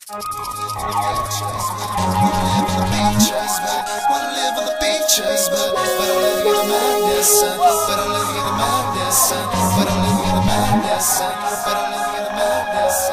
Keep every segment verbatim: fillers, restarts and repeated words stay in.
Wanna live on the beaches, but but I'm living in the madness. But I'm living in the madness. But I'm living in the madness. But I'm living in the madness.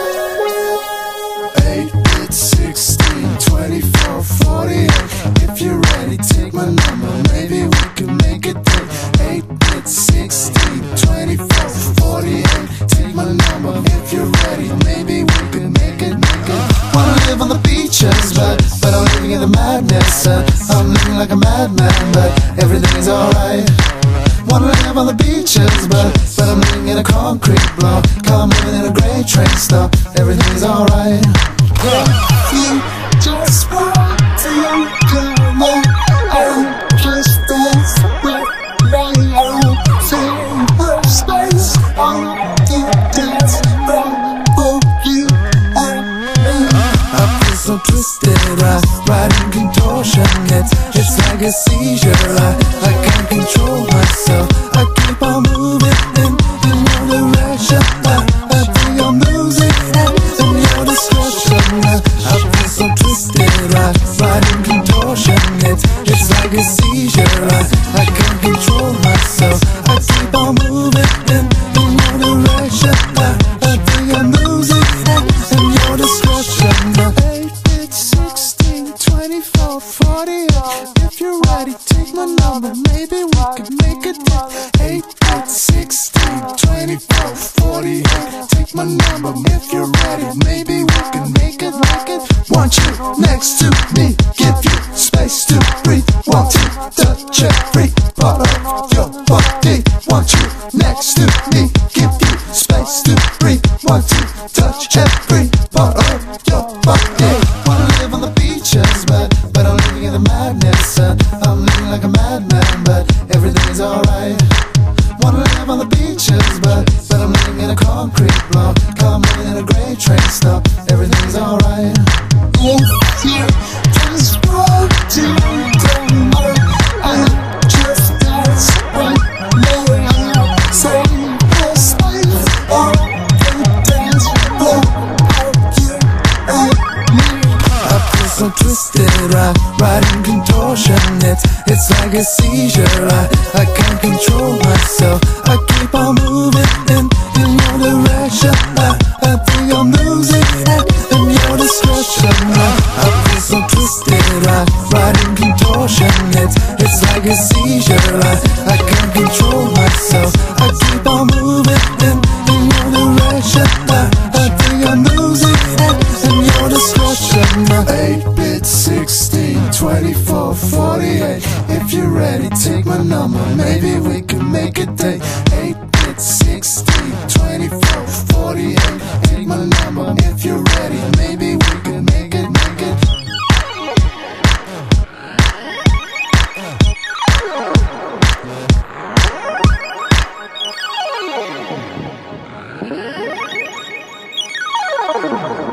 Eight, it's sixteen, twenty-four, forty-eight. If you're ready, take my number. Maybe we can make it day. Eight, it's sixteen, twenty-four, forty-eight. Take my number. If you're ready, maybe we can make it, make it. Wanna live on the beaches, but but I'm living in the madness. uh, I'm living like a madman, but everything is alright. Wanna live on the beaches, but but I'm living in a concrete block. I'm living in a grey train stop. Everything is alright. You just want to come on. I just dance with my own thing of space. On the dance floor for you and me. I feel so twisted, I ride in contortion. It's, it's like a seizure, I, I can't control myself. I keep on moving in, in your direction. I, I think I'm losing it in your discretion. I, I feel so twisted, I ride in contortion. It's, it's like a seizure, I, I can't control myself. I keep on moving in, in your direction. I, I think I'm losing it in your discretion. Eight, it's sixteen, twenty-four, forty-eight. If you're ready, take my number. Maybe we could make a deal. Eight, it's sixteen, twenty-four, forty-eight. Take my number. If you're ready, maybe we can make it, make it. Want you next to me, give you space to breathe. Want to touch every part of your body. Want you next to me, give you space to breathe. Want to touch every part of your body. Wanna live on the beaches, but but I'm living in the madness. uh, I'm living like a madman, but everything is alright. Wanna live on the beaches, but but I'm living in a concrete block. I'm living in a grey train stop. Everything is alright. If you just want to come on, I just dance with my own same space on the dance floor of you and me. I feel so twisted, I ride in contortion. It's, it's like a seizure, I, I can't control myself. I keep on moving in, in your direction. I, I think I'm losing it in your discretion. I, I feel so twisted, I ride in contortion. It's, it's like a seizure, I, I can't control myself. I keep on moving in, in your direction. I, I think I'm losing it in your discretion. Eight, bit, sixteen, twenty-four, forty-eight. If you're ready, take my number. Maybe we can make a day. Eight, bit, sixteen, twenty-four, forty-eight. Take my number. If you're ready, maybe we can make it, make it. Oh,